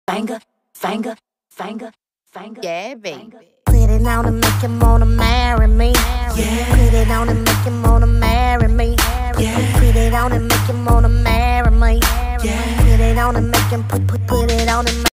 finger, finger, finger, finger. Yeah, baby. Put it on and make him wanna marry me. Yeah. Put it on and make him wanna marry me. Yeah. Put it on and make him wanna marry me. Yeah. Put it on and make him put it on and